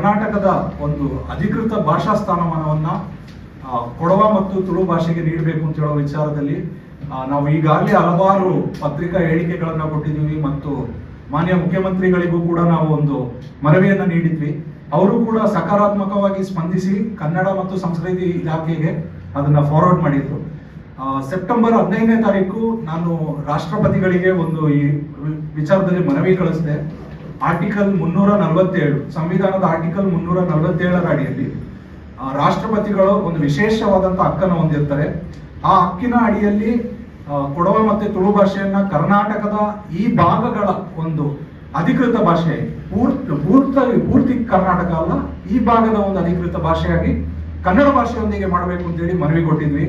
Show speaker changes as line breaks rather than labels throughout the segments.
ಕರ್ನಾಟಕದ ಒಂದು ಅಧಿಕೃತ ಭಾಷಾ ಸ್ಥಾನಮಾನವನ್ನ ಕೊಡವ ಮತ್ತು ತುಳು ಭಾಷೆಗೆ ನೀಡಬೇಕು ಅಂತ ಹೇಳೋ ವಿಚಾರದಲ್ಲಿ ನಾವು ಈಗಾಗಲೇ ಹಲವಾರು ಪತ್ರಿಕಾ ಹೇಳಿಕೆಗಳನ್ನ ಕೊಟ್ಟಿದ್ದೀವಿ ಮತ್ತು ಮಾನ್ಯ ಮುಖ್ಯಮಂತ್ರಿಗಳಿಗೂ ಕೂಡ ನಾವು ಒಂದು ಮನವಿಯನ್ನ ನೀಡಿದ್ವಿ. ಅವರು ಕೂಡ ಸಕಾರಾತ್ಮಕವಾಗಿ ಸ್ಪಂದಿಸಿ ಕನ್ನಡ ಮತ್ತು ಸಂಸ್ಕೃತಿ ಇಲಾಖೆಗೆ ಅದನ್ನ ಫಾರ್ವರ್ಡ್ ಮಾಡಿದ್ರು. ಸೆಪ್ಟೆಂಬರ್ 15ನೇ ತಾರೀಕು ನಾನು ರಾಷ್ಟ್ರಪತಿಗಳಿಗೆ ಒಂದು ಈ ವಿಚಾರದಲ್ಲಿ ಮನವಿ ಕಳಿಸಿದೆ. ಆರ್ಟಿಕಲ್ 347 ಸಂವಿಧಾನದ ಆರ್ಟಿಕಲ್ 347ರ ಅಡಿಯಲ್ಲಿ ರಾಷ್ಟ್ರಪತಿಗಳು ಒಂದು ವಿಶೇಷವಾದಂತಹ ಹಕ್ಕನ್ನು ಹೊಂದಿರ್ತಾರೆ. ಆ ಹಕ್ಕಿನ ಅಡಿಯಲ್ಲಿ ಕೊಡವ ಮತ್ತೆ ತುಳು ಭಾಷೆಯನ್ನ ಕರ್ನಾಟಕದ ಈ ಭಾಗಗಳ ಒಂದು ಅಧಿಕೃತ ಭಾಷೆ, ಪೂರ್ತಿ ಕರ್ನಾಟಕ ಅಲ್ಲ, ಈ ಭಾಗದ ಒಂದು ಅಧಿಕೃತ ಭಾಷೆಯಾಗಿ ಕನ್ನಡ ಭಾಷೆಯೊಂದಿಗೆ ಮಾಡಬೇಕು ಅಂತೇಳಿ ಮನವಿ ಕೊಟ್ಟಿದ್ವಿ.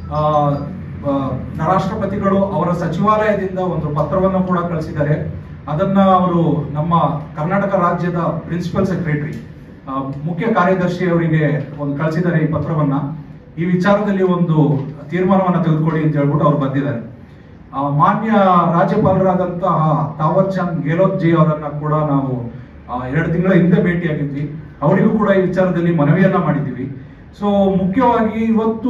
ರಾಷ್ಟ್ರಪತಿಗಳು ಅವರ ಸಚಿವಾಲಯದಿಂದ ಒಂದು ಪತ್ರವನ್ನು ಕೂಡ ಕಳಿಸಿದ್ದಾರೆ. ಅದನ್ನ ಅವರು ನಮ್ಮ ಕರ್ನಾಟಕ ರಾಜ್ಯದ ಪ್ರಿನ್ಸಿಪಲ್ ಸೆಕ್ರೆಟರಿ, ಮುಖ್ಯ ಕಾರ್ಯದರ್ಶಿ ಅವರಿಗೆ ಒಂದು ಕಳಿಸಿದ್ದಾರೆ ಈ ಪತ್ರವನ್ನ. ಈ ವಿಚಾರದಲ್ಲಿ ಒಂದು ತೀರ್ಮಾನವನ್ನ ತೆಗೆದುಕೊಳ್ಳಿ ಅಂತ ಹೇಳ್ಬಿಟ್ಟು ಅವ್ರು ಬಂದಿದ್ದಾರೆ. ಮಾನ್ಯ ರಾಜ್ಯಪಾಲರಾದಂತಹ ತಾವರ್ ಚಂದ್ ಗೆಹ್ಲೋಟ್ ಜಿ ಅವರನ್ನ ಕೂಡ ನಾವು 2 ತಿಂಗಳ ಹಿಂದೆ ಭೇಟಿಯಾಗಿದ್ವಿ. ಅವರಿಗೂ ಕೂಡ ಈ ವಿಚಾರದಲ್ಲಿ ಮನವಿಯನ್ನ ಮಾಡಿದ್ದೀವಿ. ಸೊ ಮುಖ್ಯವಾಗಿ ಇವತ್ತು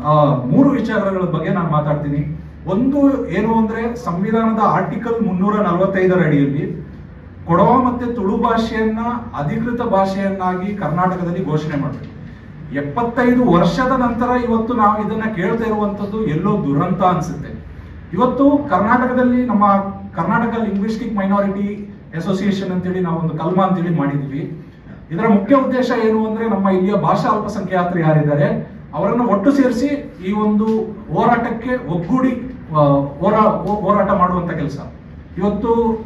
3 ವಿಚಾರಗಳ ಬಗ್ಗೆ ನಾನು ಮಾತಾಡ್ತೀನಿ. ಒಂದು ಏನು ಅಂದ್ರೆ, ಸಂವಿಧಾನದ ಆರ್ಟಿಕಲ್ 345ರ ಅಡಿಯಲ್ಲಿ ಕೊಡವ ಮತ್ತೆ ತುಳು ಭಾಷೆಯನ್ನ ಅಧಿಕೃತ ಭಾಷೆಯನ್ನಾಗಿ ಕರ್ನಾಟಕದಲ್ಲಿ ಘೋಷಣೆ ಮಾಡಬೇಕು. 75 ವರ್ಷದ ನಂತರ ಇವತ್ತು ನಾವು ಇದನ್ನ ಕೇಳ್ತಾ ಇರುವಂತದ್ದು ಎಲ್ಲೋ ದುರಂತ ಅನ್ಸುತ್ತೆ. ಇವತ್ತು ಕರ್ನಾಟಕದಲ್ಲಿ ನಮ್ಮ ಕರ್ನಾಟಕ ಲಿಂಗ್ವಿಸ್ಟಿಕ್ ಮೈನಾರಿಟಿ ಅಸೋಸಿಯೇಷನ್ ಅಂತೇಳಿ ನಾವು ಒಂದು ಕಲ್ಮಾ ಅಂತೇಳಿ ಮಾಡಿದ್ವಿ. ಇದರ ಮುಖ್ಯ ಉದ್ದೇಶ ಏನು ಅಂದ್ರೆ, ನಮ್ಮ ಇಲ್ಲಿಯ ಭಾಷಾ ಅಲ್ಪಸಂಖ್ಯಾತರು ಯಾರಿದ್ದಾರೆ ಅವರನ್ನು ಒಟ್ಟು ಸೇರಿಸಿ ಈ ಒಂದು ಹೋರಾಟಕ್ಕೆ ಒಗ್ಗೂಡಿ ಹೋರಾಟ ಮಾಡುವಂತ ಕೆಲಸ. ಇವತ್ತು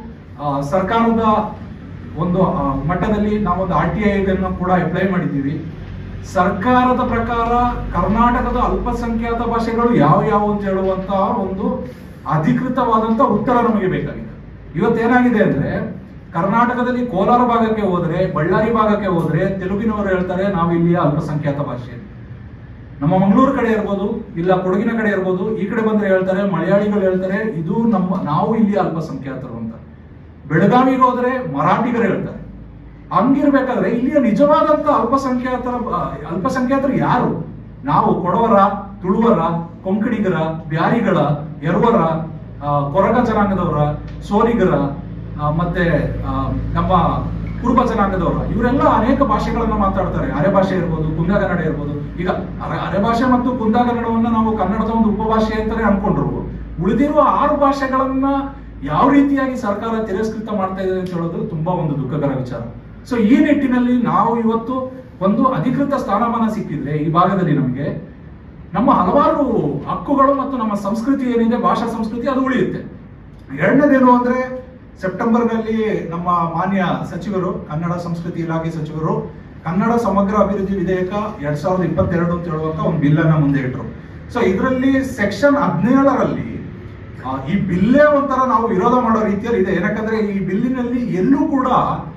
ಸರ್ಕಾರದ ಒಂದು ಮಟ್ಟದಲ್ಲಿ ನಾವೊಂದು RTI ಅನ್ನು ಕೂಡ ಅಪ್ಲೈ ಮಾಡಿದ್ದೀವಿ. ಸರ್ಕಾರದ ಪ್ರಕಾರ ಕರ್ನಾಟಕದ ಅಲ್ಪಸಂಖ್ಯಾತ ಭಾಷೆಗಳು ಯಾವ ಅಂತ ಹೇಳುವಂತಹ ಒಂದು ಅಧಿಕೃತವಾದಂತ ಉತ್ತರ ನಮಗೆ ಬೇಕಾಗಿದೆ. ಇವತ್ತೇನಾಗಿದೆ ಅಂದ್ರೆ, ಕರ್ನಾಟಕದಲ್ಲಿ ಕೋಲಾರ ಭಾಗಕ್ಕೆ ಹೋದ್ರೆ, ಬಳ್ಳಾರಿ ಭಾಗಕ್ಕೆ ಹೋದ್ರೆ ತೆಲುಗಿನವರು ಹೇಳ್ತಾರೆ ನಾವು ಇಲ್ಲಿಯ ಅಲ್ಪಸಂಖ್ಯಾತ ಭಾಷೆ. ನಮ್ಮ ಮಂಗಳೂರು ಕಡೆ ಇರ್ಬೋದು, ಇಲ್ಲ ಕೊಡಗಿನ ಕಡೆ ಇರ್ಬೋದು, ಈ ಕಡೆ ಬಂದ್ರೆ ಹೇಳ್ತಾರೆ, ಮಲಯಾಳಿಗಳು ಹೇಳ್ತಾರೆ ಇದು ನಾವು ಇಲ್ಲಿ ಅಲ್ಪಸಂಖ್ಯಾತರು ಅಂತ. ಬೆಳಗಾವಿಗೆ ಹೋದ್ರೆ ಮರಾಠಿಗರು ಹೇಳ್ತಾರೆ. ಹಂಗಿರ್ಬೇಕಾದ್ರೆ ಇಲ್ಲಿಯ ನಿಜವಾದಂತ ಅಲ್ಪಸಂಖ್ಯಾತರು ಯಾರು? ನಾವು ಕೊಡವರ, ತುಳುವರ, ಕೊಂಕಣಿಗರ, ಬ್ಯಾರಿಗಳ, ಎರವರ, ಕೊರಗ ಜನಾಂಗದವರ, ಸೋಲಿಗರ, ಮತ್ತೆ ನಮ್ಮ ಕುರುಬ ಜನಾಂಗದವರ, ಇವರೆಲ್ಲ ಅನೇಕ ಭಾಷೆಗಳನ್ನ ಮಾತಾಡ್ತಾರೆ. ಅರೆ ಭಾಷೆ ಇರ್ಬೋದು, ಕುಂದಗನ್ನಡ ಇರ್ಬೋದು. ಈಗ ಅರೆ ಭಾಷೆ ಮತ್ತು ಕುಂದಗನ್ನಡವನ್ನ ನಾವು ಕನ್ನಡದ ಒಂದು ಉಪಭಾಷೆ ಅಂತಾನೆ ಅನ್ಕೊಂಡ್ರು. ಉಳಿದಿರುವ 6 ಭಾಷೆಗಳನ್ನ ಯಾವ ರೀತಿಯಾಗಿ ಸರ್ಕಾರ ತಿರಸ್ಕೃತ ಮಾಡ್ತಾ ಇದೆ ಅಂತ ಹೇಳೋದು ತುಂಬಾ ಒಂದು ದುಃಖಕರ ವಿಚಾರ. ಸೊ ಈ ನಿಟ್ಟಿನಲ್ಲಿ ನಾವು ಇವತ್ತು ಒಂದು ಅಧಿಕೃತ ಸ್ಥಾನಮಾನ ಸಿಕ್ಕಿದ್ರೆ ಈ ಭಾಗದಲ್ಲಿ ನಮಗೆ ನಮ್ಮ ಹಲವಾರು ಹಕ್ಕುಗಳು ಮತ್ತು ನಮ್ಮ ಸಂಸ್ಕೃತಿ ಏನಿದೆ, ಭಾಷಾ ಸಂಸ್ಕೃತಿ, ಅದು ಉಳಿಯುತ್ತೆ. ಎರಡನೇದೇನು ಅಂದ್ರೆ, ಸೆಪ್ಟೆಂಬರ್ನಲ್ಲಿ ನಮ್ಮ ಮಾನ್ಯ ಸಚಿವರು, ಕನ್ನಡ ಸಂಸ್ಕೃತಿ ಇಲಾಖೆ ಸಚಿವರು, ಕನ್ನಡ ಸಮಗ್ರ ಅಭಿವೃದ್ಧಿ ವಿಧೇಯಕ 2022 ಅಂತ ಹೇಳುವಂತ ಒಂದು ಬಿಲ್ ಅನ್ನ ಮುಂದೆ ಇಟ್ರು. ಸೊ ಇದರಲ್ಲಿ ಸೆಕ್ಷನ್ 17ರಲ್ಲಿ ಈ ಬಿಲ್ಲೇ ಒಂಥರ ನಾವು ವಿರೋಧ ಮಾಡೋ ರೀತಿಯಲ್ಲಿ ಇದೆ. ಏನಕ್ಕಂದ್ರೆ ಈ ಬಿಲ್ಲಿನಲ್ಲಿ ಎಲ್ಲೂ ಕೂಡ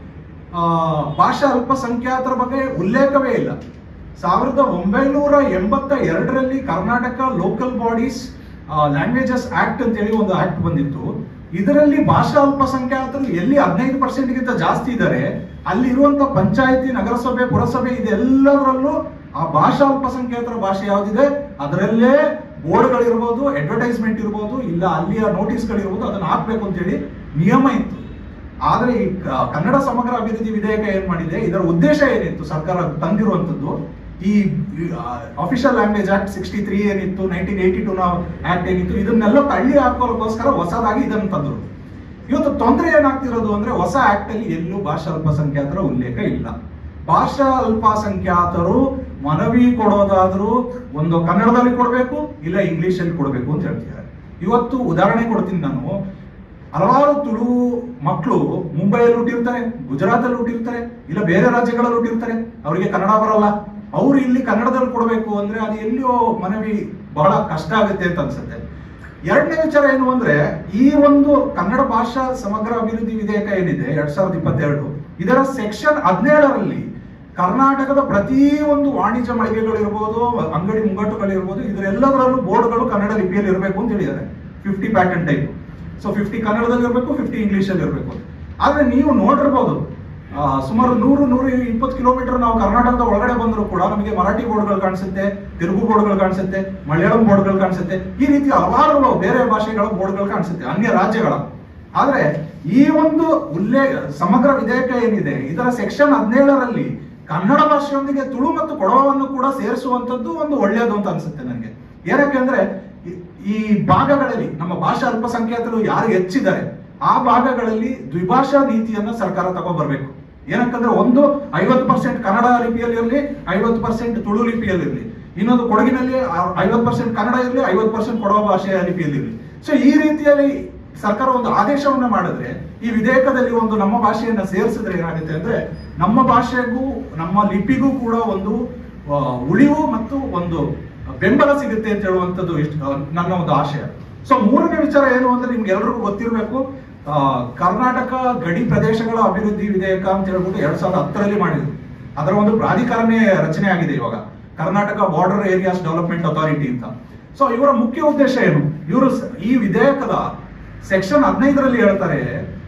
ಭಾಷಾ ಅಲ್ಪಸಂಖ್ಯಾತರ ಬಗ್ಗೆ ಉಲ್ಲೇಖವೇ ಇಲ್ಲ. 1982ರಲ್ಲಿ Karnataka local bodies languages act ಅಂತ ಹೇಳಿ ಒಂದು ಆಕ್ಟ್ ಬಂದಿತ್ತು. ಇದರಲ್ಲಿ ಭಾಷಾ ಅಲ್ಪಸಂಖ್ಯಾತರು ಎಲ್ಲಿ 15%ಗಿಂತ ಜಾಸ್ತಿ ಇದ್ದಾರೆ, ಅಲ್ಲಿರುವಂತ ಪಂಚಾಯತಿ, ನಗರಸಭೆ, ಪುರಸಭೆ ಇದೆಲ್ಲದರಲ್ಲೂ ಆ ಭಾಷಾ ಅಲ್ಪಸಂಖ್ಯಾತರ ಭಾಷೆ ಯಾವ್ದಿದೆ ಅದರಲ್ಲೇ ಬೋರ್ಡ್ಗಳಿರ್ಬೋದು, ಅಡ್ವರ್ಟೈಸ್ಮೆಂಟ್ ಇರ್ಬೋದು, ಇಲ್ಲ ಅಲ್ಲಿಯ ನೋಟಿಸ್ಗಳಿರ್ಬೋದು, ಅದನ್ನ ಹಾಕ್ಬೇಕು ಅಂತ ಹೇಳಿ ನಿಯಮ ಇತ್ತು. ಆದ್ರೆ ಈ ಕನ್ನಡ ಸಮಗ್ರ ಅಭಿವೃದ್ಧಿ ವಿಧೇಯಕ ಏನ್ ಮಾಡಿದೆ, ಇದರ ಉದ್ದೇಶ ಏನಿತ್ತು ಸರ್ಕಾರ ತಂದಿರುವಂತದ್ದು, ಈ ಅಫಿಷಿಯಲ್ ಲ್ಯಾಂಗ್ವೇಜ್ ಆಕ್ಟ್ 63 ಏನಿತ್ತು, 1982 ಆಕ್ಟ್ ಏನಿತ್ತು, ಇದನ್ನೆಲ್ಲ ತಳ್ಳಿ ಹಾಕೋದಕ್ಕೋಸ್ಕರ ಹೊಸದಾಗಿ ಇದನ್ನು ತಂದ್ರು. ಇವತ್ತು ತೊಂದರೆ ಏನಾಗ್ತಿರೋದು ಅಂದ್ರೆ, ಹೊಸ ಆಕ್ಟ್ ಅಲ್ಲಿ ಎಲ್ಲೂ ಭಾಷಾ ಅಲ್ಪಸಂಖ್ಯಾತರ ಉಲ್ಲೇಖ ಇಲ್ಲ. ಭಾಷಾ ಅಲ್ಪಸಂಖ್ಯಾತರು ಮನವಿ ಕೊಡೋದಾದ್ರೂ ಒಂದು ಕನ್ನಡದಲ್ಲಿ ಕೊಡಬೇಕು, ಇಲ್ಲ ಇಂಗ್ಲಿಷ್ ಅಲ್ಲಿ ಕೊಡಬೇಕು ಅಂತ ಹೇಳ್ತಿದ್ದಾರೆ. ಇವತ್ತು ಉದಾಹರಣೆ ಕೊಡ್ತೀನಿ ನಾನು. ಹಲವಾರು ತುಳು ಮಕ್ಕಳು ಮುಂಬೈಯಲ್ಲಿ ಹುಟ್ಟಿರ್ತಾರೆ, ಗುಜರಾತಲ್ಲಿ ಹುಟ್ಟಿರ್ತಾರೆ, ಇಲ್ಲ ಬೇರೆ ರಾಜ್ಯಗಳಲ್ಲಿ ಹುಟ್ಟಿರ್ತಾರೆ, ಅವರಿಗೆ ಕನ್ನಡ ಬರಲ್ಲ. ಅವ್ರು ಇಲ್ಲಿ ಕನ್ನಡದಲ್ಲಿ ಕೊಡಬೇಕು ಅಂದ್ರೆ ಅದು ಎಲ್ಲಿಯೋ ಮನವಿ ಬಹಳ ಕಷ್ಟ ಆಗುತ್ತೆ ಅಂತ ಅನ್ಸುತ್ತೆ. ಎರಡನೇ ವಿಚಾರ ಏನು ಅಂದ್ರೆ, ಈ ಒಂದು ಕನ್ನಡ ಭಾಷಾ ಸಮಗ್ರ ಅಭಿವೃದ್ಧಿ ವಿಧೇಯಕ ಏನಿದೆ 2022, ಇದರ ಸೆಕ್ಷನ್ 17ರಲ್ಲಿ ಕರ್ನಾಟಕದ ಪ್ರತಿ ಒಂದು ವಾಣಿಜ್ಯ ಮಳಿಗೆಗಳಿರ್ಬೋದು, ಅಂಗಡಿ ಮುಂಗಟ್ಟುಗಳಿರ್ಬೋದು, ಇದರೆಲ್ಲದರಲ್ಲೂ ಬೋರ್ಡ್ಗಳು ಕನ್ನಡ ಲಿಪಿಯಲ್ಲಿ ಇರಬೇಕು ಅಂತ ಹೇಳಿದ್ದಾರೆ. 50 ಪ್ಯಾಟರ್ನ್ ಟೈಪ್. ಸೊ 50 ಕನ್ನಡದಲ್ಲಿ ಇರಬೇಕು, 50 ಇಂಗ್ಲಿಷ್ ಅಲ್ಲಿ ಇರಬೇಕು. ಆದ್ರೆ ನೀವು ನೋಡಿರ್ಬೋದು ಸುಮಾರು 100-120 ಕಿಲೋಮೀಟರ್ ನಾವು ಕರ್ನಾಟಕದ ಒಳಗಡೆ ಬಂದರೂ ಕೂಡ ನಮಗೆ ಮರಾಠಿ ಬೋರ್ಡ್ಗಳು ಕಾಣಿಸುತ್ತೆ, ತೆಲುಗು ಬೋರ್ಡ್ಗಳು ಕಾಣಿಸುತ್ತೆ, ಮಲಯಾಳಂ ಬೋರ್ಡ್ಗಳು ಕಾಣಿಸುತ್ತೆ, ಈ ರೀತಿ ಹಲವಾರು ಬೇರೆ ಭಾಷೆಗಳ ಬೋರ್ಡ್ಗಳು ಕಾಣಿಸುತ್ತೆ, ಅನ್ಯ ರಾಜ್ಯಗಳ. ಆದ್ರೆ ಈ ಒಂದು ಸಮಗ್ರ ವಿಧೇಯಕ ಏನಿದೆ, ಇದರ ಸೆಕ್ಷನ್ 17ರಲ್ಲಿ ಕನ್ನಡ ಭಾಷೆಯೊಂದಿಗೆ ತುಳು ಮತ್ತು ಕೊಡವವನ್ನು ಕೂಡ ಸೇರಿಸುವಂತದ್ದು ಒಂದು ಒಳ್ಳೆಯದು ಅಂತ ಅನ್ಸುತ್ತೆ ನನಗೆ. ಏನಕ್ಕೆ ಅಂದ್ರೆ ಈ ಭಾಗಗಳಲ್ಲಿ ನಮ್ಮ ಭಾಷಾ ಅಲ್ಪಸಂಖ್ಯಾತರು ಯಾರು ಹೆಚ್ಚಿದ್ದಾರೆ ಆ ಭಾಗಗಳಲ್ಲಿ ದ್ವಿಭಾಷಾ ನೀತಿಯನ್ನ ಸರ್ಕಾರ ತಗೊಂಡ್ಬರ್ಬೇಕು. ಏನಕ್ಕಂದ್ರೆ ಒಂದು 50% ಕನ್ನಡ ಲಿಪಿಯಲ್ಲಿ ಇರಲಿ, 50% ತುಳು ಲಿಪಿಯಲ್ಲಿ ಇರಲಿ, ಇನ್ನೊಂದು ಕೊಡಗಿನಲ್ಲಿ 50% ಕನ್ನಡ ಇರಲಿ, 50% ಕೊಡವ ಭಾಷೆಯ ಲಿಪಿಯಲ್ಲಿ ಇರಲಿ. ಸೊ ಈ ರೀತಿಯಲ್ಲಿ ಸರ್ಕಾರ ಒಂದು ಆದೇಶವನ್ನ ಮಾಡಿದ್ರೆ, ಈ ವಿಧೇಯಕದಲ್ಲಿ ಒಂದು ನಮ್ಮ ಭಾಷೆಯನ್ನ ಸೇರಿಸಿದ್ರೆ ಏನಾಗುತ್ತೆ ಅಂದ್ರೆ ನಮ್ಮ ಭಾಷೆಗೂ ನಮ್ಮ ಲಿಪಿಗೂ ಕೂಡ ಒಂದು ಉಳಿವು ಮತ್ತು ಒಂದು ಬೆಂಬಲ ಸಿಗುತ್ತೆ ಅಂತ ಹೇಳುವಂಥದ್ದು ನನ್ನ ಒಂದು ಆಶಯ. ಸೊ ಮೂರನೇ ವಿಚಾರ ಏನು ಅಂದ್ರೆ ನಿಮ್ಗೆ ಎಲ್ರಿಗೂ ಗೊತ್ತಿರಬೇಕು, ಕರ್ನಾಟಕ ಗಡಿ ಪ್ರದೇಶಗಳ ಅಭಿವೃದ್ಧಿ ವಿಧೇಯಕ ಅಂತ ಹೇಳ್ಬಿಟ್ಟು 2010ರಲ್ಲಿ ಮಾಡಿದ್ರು. ಅದರ ಒಂದು ಪ್ರಾಧಿಕಾರನೇ ರಚನೆ ಆಗಿದೆ ಇವಾಗ, Karnataka border areas development authority ಅಂತ. ಸೊ ಇವರ ಮುಖ್ಯ ಉದ್ದೇಶ ಏನು? ಇವರು ಈ ವಿಧೇಯಕದ ಸೆಕ್ಷನ್ 15ರಲ್ಲಿ ಹೇಳ್ತಾರೆ,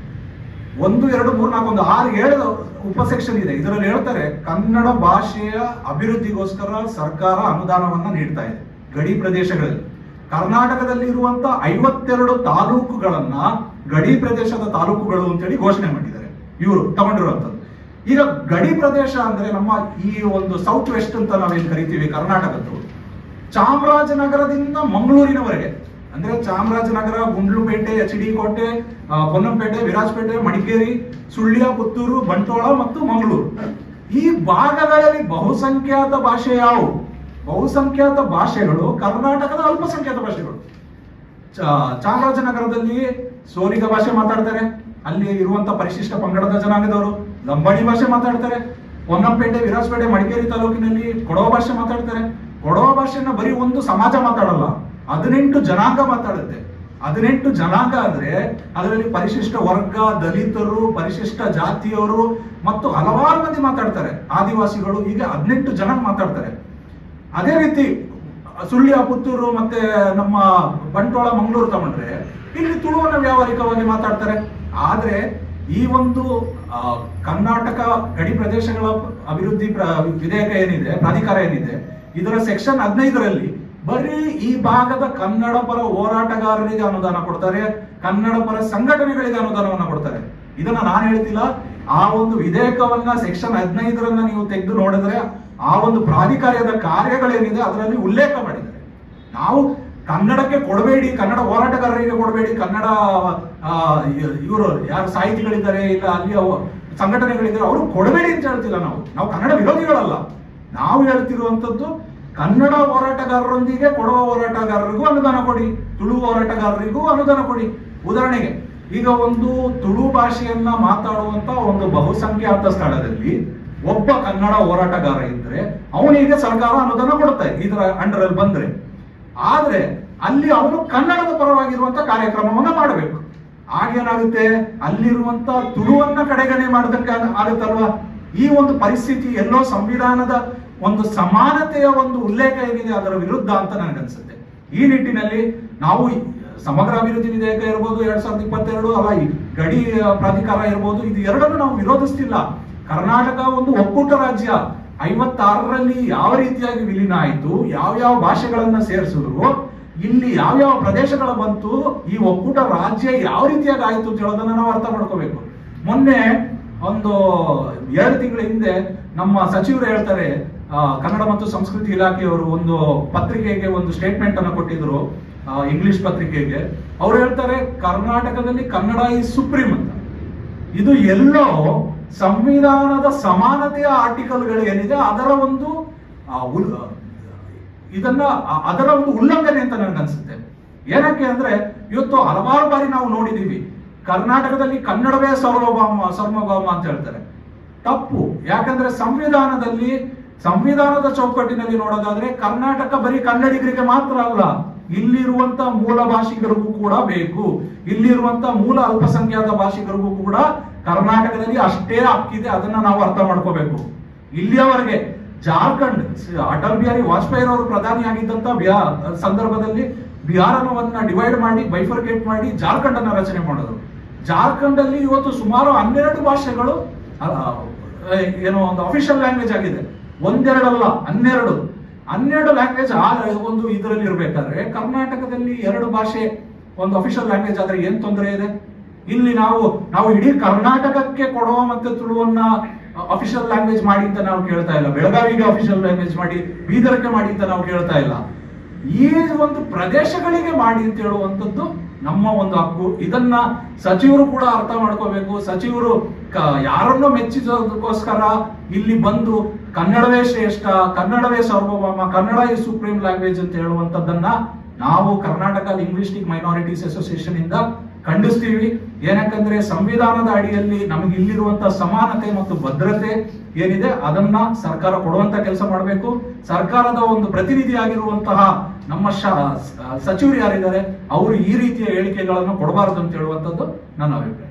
1, 2, 3, 4, 1, 6, 7 ಉಪಸೆಕ್ಷನ್ ಇದೆ. ಇದರಲ್ಲಿ ಹೇಳ್ತಾರೆ ಕನ್ನಡ ಭಾಷೆಯ ಅಭಿವೃದ್ಧಿಗೋಸ್ಕರ ಸರ್ಕಾರ ಅನುದಾನವನ್ನ ನೀಡ್ತಾ ಇದೆ ಗಡಿ ಪ್ರದೇಶಗಳಲ್ಲಿ. ಕರ್ನಾಟಕದಲ್ಲಿ ಇರುವಂತ 52 ತಾಲೂಕುಗಳನ್ನ ಗಡಿ ಪ್ರದೇಶದ ತಾಲೂಕುಗಳು ಅಂತೇಳಿ ಘೋಷಣೆ ಮಾಡಿದ್ದಾರೆ ಇವರು ತಗೊಂಡಿರುವಂತದ್ದು. ಈಗ ಗಡಿ ಪ್ರದೇಶ ಅಂದ್ರೆ ನಮ್ಮ ಈ ಒಂದು ಸೌತ್ ವೆಸ್ಟ್ ಅಂತ ನಾವೇನ್ ಕರಿತೀವಿ ಕರ್ನಾಟಕದ್ದು, ಚಾಮರಾಜನಗರದಿಂದ ಮಂಗಳೂರಿನವರೆಗೆ, ಅಂದ್ರೆ ಚಾಮರಾಜನಗರ, ಗುಂಡ್ಲುಪೇಟೆ, HD ಕೋಟೆ, ಪೊನ್ನಂಪೇಟೆ, ವಿರಾಜಪೇಟೆ, ಮಡಿಕೇರಿ, ಸುಳ್ಯ, ಪುತ್ತೂರು, ಬಂಟ್ವಾಳ ಮತ್ತು ಮಂಗಳೂರು, ಈ ಭಾಗಗಳಲ್ಲಿ ಬಹುಸಂಖ್ಯಾತ ಭಾಷೆ ಯಾವುವು? ಬಹುಸಂಖ್ಯಾತ ಭಾಷೆಗಳು ಕರ್ನಾಟಕದ ಅಲ್ಪಸಂಖ್ಯಾತ ಭಾಷೆಗಳು. ಚಾಮರಾಜನಗರದಲ್ಲಿ ಸೋಲಿಗ ಭಾಷೆ ಮಾತಾಡ್ತಾರೆ, ಅಲ್ಲಿ ಇರುವಂತ ಪರಿಶಿಷ್ಟ ಪಂಗಡದ ಜನಾಂಗದವರು ಲಂಬಾಣಿ ಭಾಷೆ ಮಾತಾಡ್ತಾರೆ. ಪೊನ್ನಂಪೇಟೆ, ವಿರಾಜಪೇಟೆ, ಮಡಿಕೇರಿ ತಾಲೂಕಿನಲ್ಲಿ ಕೊಡವ ಭಾಷೆ ಮಾತಾಡ್ತಾರೆ. ಕೊಡವ ಭಾಷೆನ ಬರೀ ಒಂದು ಸಮಾಜ ಮಾತಾಡಲ್ಲ, 18 ಜನಾಂಗ ಮಾತಾಡುತ್ತೆ. 18 ಜನಾಂಗ ಅಂದ್ರೆ ಅದರಲ್ಲಿ ಪರಿಶಿಷ್ಟ ವರ್ಗ, ದಲಿತರು, ಪರಿಶಿಷ್ಟ ಜಾತಿಯವರು ಮತ್ತು ಹಲವಾರು ಮಂದಿ ಮಾತಾಡ್ತಾರೆ, ಆದಿವಾಸಿಗಳು, ಹೀಗೆ 18 ಜನ ಮಾತಾಡ್ತಾರೆ. ಅದೇ ರೀತಿ ಸುಳ್ಯ, ಪುತ್ತೂರು ಮತ್ತೆ ನಮ್ಮ ಬಂಟ್ವಾಳ, ಮಂಗಳೂರು ತಗೊಂಡ್ರೆ ಇಲ್ಲಿ ತುಳುವನ್ನ ವ್ಯಾವಹಾರಿಕವಾಗಿ ಮಾತಾಡ್ತಾರೆ. ಆದ್ರೆ ಈ ಒಂದು ಕರ್ನಾಟಕ ಗಡಿ ಪ್ರದೇಶಗಳ ಅಭಿವೃದ್ಧಿ ವಿಧೇಯಕ ಏನಿದೆ, ಪ್ರಾಧಿಕಾರ ಏನಿದೆ, ಇದರ ಸೆಕ್ಷನ್ 15ರಲ್ಲಿ ಬರೀ ಈ ಭಾಗದ ಕನ್ನಡ ಪರ ಹೋರಾಟಗಾರರಿಗೆ ಅನುದಾನ ಕೊಡ್ತಾರೆ, ಕನ್ನಡ ಪರ ಸಂಘಟನೆಗಳಿಗೆ ಅನುದಾನವನ್ನ ಕೊಡ್ತಾರೆ. ಇದನ್ನ ನಾನು ಹೇಳ್ತಿಲ್ಲ, ಆ ಒಂದು ವಿಧೇಯಕವನ್ನ ಸೆಕ್ಷನ್ 15ರನ್ನ ನೀವು ತೆಗೆದು ನೋಡಿದ್ರೆ ಆ ಒಂದು ಪ್ರಾಧಿಕಾರದ ಕಾರ್ಯಗಳೇನಿದೆ ಅದರಲ್ಲಿ ಉಲ್ಲೇಖ ಮಾಡಿದ್ದಾರೆ. ನಾವು ಕನ್ನಡಕ್ಕೆ ಕೊಡಬೇಡಿ, ಕನ್ನಡ ಹೋರಾಟಗಾರರಿಗೆ ಕೊಡಬೇಡಿ, ಕನ್ನಡ ಇವರು ಯಾರು ಸಾಹಿತಿಗಳಿದ್ದಾರೆ ಇಲ್ಲ ಅಲ್ಲಿಯ ಸಂಘಟನೆಗಳಿದ್ದಾರೆ ಅವರು ಕೊಡಬೇಡಿ ಅಂತ ಹೇಳ್ತಿಲ್ಲ. ನಾವು ಕನ್ನಡ ವಿರೋಧಿಗಳಲ್ಲ. ನಾವು ಹೇಳ್ತಿರುವಂತದ್ದು ಕನ್ನಡ ಹೋರಾಟಗಾರರೊಂದಿಗೆ ಕೊಡುವ ಹೋರಾಟಗಾರರಿಗೂ ಅನುದಾನ ಕೊಡಿ, ತುಳು ಹೋರಾಟಗಾರರಿಗೂ ಅನುದಾನ ಕೊಡಿ. ಉದಾಹರಣೆಗೆ ಈಗ ಒಂದು ತುಳು ಭಾಷೆಯನ್ನ ಮಾತಾಡುವಂತ ಒಂದು ಬಹುಸಂಖ್ಯಾತ ಸ್ಥಳದಲ್ಲಿ ಒಬ್ಬ ಕನ್ನಡ ಹೋರಾಟಗಾರ ಇದ್ರೆ ಅವನಿಗೆ ಸರ್ಕಾರ ಅನುದಾನ ಕೊಡುತ್ತೆ ಇದರ ಅಂಡರಲ್ಲಿ ಬಂದ್ರೆ. ಆದ್ರೆ ಅಲ್ಲಿ ಅವನು ಕನ್ನಡದ ಪರವಾಗಿರುವಂತ ಕಾರ್ಯಕ್ರಮವನ್ನ ಮಾಡಬೇಕು. ಆಗೇನಾಗುತ್ತೆ, ಅಲ್ಲಿರುವಂತ ತುಳುವನ್ನ ಕಡೆಗಣೆ ಮಾಡೋದಕ್ಕೆ ಆಗುತ್ತಲ್ವಾ? ಈ ಒಂದು ಪರಿಸ್ಥಿತಿ ಎಲ್ಲೋ ಸಂವಿಧಾನದ ಒಂದು ಸಮಾನತೆಯ ಒಂದು ಉಲ್ಲೇಖ ಏನಿದೆ ಅದರ ವಿರುದ್ಧ ಅಂತ ನನಗನ್ಸುತ್ತೆ. ಈ ನಿಟ್ಟಿನಲ್ಲಿ ನಾವು ಸಮಗ್ರ ಅಭಿವೃದ್ಧಿ ವಿಧೇಯಕ ಇರ್ಬೋದು, 2022 ಅಲ್ಲ, ಈ ಗಡಿ ಪ್ರಾಧಿಕಾರ ಇರ್ಬೋದು, ಇದು ಎರಡನ್ನು ನಾವು ವಿರೋಧಿಸ್ತಿಲ್ಲ. ಕರ್ನಾಟಕ ಒಂದು ಒಕ್ಕೂಟ ರಾಜ್ಯ. 56ರಲ್ಲಿ ಯಾವ ರೀತಿಯಾಗಿ ವಿಲೀನ ಆಯಿತು, ಯಾವ್ಯಾವ ಭಾಷೆಗಳನ್ನ ಸೇರಿಸಿದ್ರು, ಇಲ್ಲಿ ಯಾವ್ಯಾವ ಪ್ರದೇಶಗಳ ಬಂತು, ಈ ಒಕ್ಕೂಟ ರಾಜ್ಯ ಯಾವ ರೀತಿಯಾಗಿ ಆಯ್ತು ಅಂತ ಹೇಳೋದನ್ನ ನಾವು ಅರ್ಥ ಮಾಡ್ಕೋಬೇಕು. ಮೊನ್ನೆ ಒಂದು 2 ತಿಂಗಳ ಹಿಂದೆ ನಮ್ಮ ಸಚಿವರು ಹೇಳ್ತಾರೆ, ಕನ್ನಡ ಮತ್ತು ಸಂಸ್ಕೃತಿ ಇಲಾಖೆಯವರು ಒಂದು ಪತ್ರಿಕೆಗೆ ಒಂದು ಸ್ಟೇಟ್ಮೆಂಟ್ ಅನ್ನು ಕೊಟ್ಟಿದ್ರು, ಇಂಗ್ಲಿಷ್ ಪತ್ರಿಕೆಗೆ. ಅವ್ರು ಹೇಳ್ತಾರೆ ಕರ್ನಾಟಕದಲ್ಲಿ ಕನ್ನಡ ಈಸ್ ಸುಪ್ರೀಂ ಅಂತ. ಇದು ಎಲ್ಲೋ ಸಂವಿಧಾನದ ಸಮಾನತೆಯ ಆರ್ಟಿಕಲ್ಗಳು ಏನಿದೆ ಅದರ ಒಂದು ಅದರ ಒಂದು ಉಲ್ಲಂಘನೆ ಅಂತ ನನಗನ್ಸುತ್ತೆ. ಏನಕ್ಕೆ ಅಂದ್ರೆ ಇವತ್ತು ಹಲವಾರು ಬಾರಿ ನಾವು ನೋಡಿದೀವಿ ಕರ್ನಾಟಕದಲ್ಲಿ ಕನ್ನಡವೇ ಸರ್ವಭೌಮ ಅಂತ ಹೇಳ್ತಾರೆ. ತಪ್ಪು. ಯಾಕಂದ್ರೆ ಸಂವಿಧಾನದ ಚೌಕಟ್ಟಿನಲ್ಲಿ ನೋಡೋದಾದ್ರೆ ಕರ್ನಾಟಕ ಬರೀ ಕನ್ನಡಿಗರಿಗೆ ಮಾತ್ರ ಅಲ್ಲ, ಇಲ್ಲಿರುವಂತ ಮೂಲ ಭಾಷಿಗರಿಗೂ ಕೂಡ ಬೇಕು. ಇಲ್ಲಿರುವಂತ ಮೂಲ ಅಲ್ಪಸಂಖ್ಯಾತ ಭಾಷಿಗರಿಗೂ ಕೂಡ ಕರ್ನಾಟಕದಲ್ಲಿ ಅಷ್ಟೇ ಹಕ್ಕಿದೆ. ಅದನ್ನ ನಾವು ಅರ್ಥ ಮಾಡ್ಕೋಬೇಕು. ಇಲ್ಲಿಯವರೆಗೆ ಜಾರ್ಖಂಡ್, ಅಟಲ್ ಬಿಹಾರಿ ವಾಜಪೇಯಿ ಅವರು ಪ್ರಧಾನಿ ಆಗಿದ್ದಂತ ಸಂದರ್ಭದಲ್ಲಿ ಬಿಹಾರವನ್ನ ಡಿವೈಡ್ ಮಾಡಿ, ಬೈಫರ್ಕೇಟ್ ಮಾಡಿ ಜಾರ್ಖಂಡ್ ಅನ್ನ ರಚನೆ ಮಾಡಿದ್ರು. ಜಾರ್ಖಂಡ್ ಅಲ್ಲಿ ಇವತ್ತು ಸುಮಾರು 12 ಭಾಷೆಗಳು ಏನೋ ಒಂದು ಅಫಿಷಿಯಲ್ ಲ್ಯಾಂಗ್ವೇಜ್ ಆಗಿದೆ. ಒಂದೆರಡಲ್ಲ, 12 ಲ್ಯಾಂಗ್ವೇಜ್ ಒಂದು ಇದರಲ್ಲಿ ಇರ್ಬೇಕಾದ್ರೆ ಕರ್ನಾಟಕದಲ್ಲಿ 2 ಭಾಷೆ ಒಂದು ಅಫಿಷಿಯಲ್ ಲ್ಯಾಂಗ್ವೇಜ್ ಆದ್ರೆ ಏನ್ ತೊಂದರೆ ಇದೆ? ಇಲ್ಲಿ ನಾವು ಇಡೀ ಕರ್ನಾಟಕಕ್ಕೆ ಕೊಡುವ ಮತ್ತೆ ತುಳುವನ್ನ ಅಫಿಷಿಯಲ್ ಲ್ಯಾಂಗ್ವೇಜ್ ಮಾಡಿ ಅಂತ ನಾವು ಕೇಳ್ತಾ ಇಲ್ಲ. ಬೆಳಗಾವಿಗೆ ಅಫಿಷಿಯಲ್ ಲ್ಯಾಂಗ್ವೇಜ್ ಮಾಡಿ, ಬೀದರ್ಗೆ ಮಾಡಿ ಅಂತ ನಾವು ಕೇಳ್ತಾ ಇಲ್ಲ. ಈ ಒಂದು ಪ್ರದೇಶಗಳಿಗೆ ಮಾಡಿ ಅಂತ ಹೇಳುವಂಥದ್ದು ನಮ್ಮ ಒಂದು ಹಕ್ಕು. ಇದನ್ನ ಸಚಿವರು ಕೂಡ ಅರ್ಥ ಮಾಡ್ಕೋಬೇಕು. ಸಚಿವರು ಯಾರನ್ನೋ ಮೆಚ್ಚಿಸೋದಕ್ಕೋಸ್ಕರ ಇಲ್ಲಿ ಬಂದು ಕನ್ನಡವೇ ಶ್ರೇಷ್ಠ, ಕನ್ನಡವೇ ಸಾರ್ವಭೌಮ, ಕನ್ನಡ ಇಸ್ ಸುಪ್ರೀಂ ಲ್ಯಾಂಗ್ವೇಜ್ ಅಂತ ಹೇಳುವಂತದ್ದನ್ನ ನಾವು ಕರ್ನಾಟಕ ಲಿಂಗ್ವಿಸ್ಟಿಕ್ ಮೈನಾರಿಟೀಸ್ ಅಸೋಸಿಯೇಷನ್ ಇಂದ ಖಂಡಿಸ್ತೀವಿ. ಏನಕ್ಕಂದ್ರೆ ಸಂವಿಧಾನದ ಅಡಿಯಲ್ಲಿ ನಮಗೆ ಇಲ್ಲಿರುವಂತಹ ಸಮಾನತೆ ಮತ್ತು ಭದ್ರತೆ ಏನಿದೆ ಅದನ್ನ ಸರ್ಕಾರ ಕೊಡುವಂತ ಕೆಲಸ ಮಾಡಬೇಕು. ಸರ್ಕಾರದ ಒಂದು ಪ್ರತಿನಿಧಿಯಾಗಿರುವಂತಹ ನಮ್ಮ ಸಚಿವರು ಯಾರಿದ್ದಾರೆ ಅವರು ಈ ರೀತಿಯ ಹೇಳಿಕೆಗಳನ್ನು ಕೊಡಬಾರದು ಅಂತ ಹೇಳುವಂಥದ್ದು ನನ್ನ ಅಭಿಪ್ರಾಯ.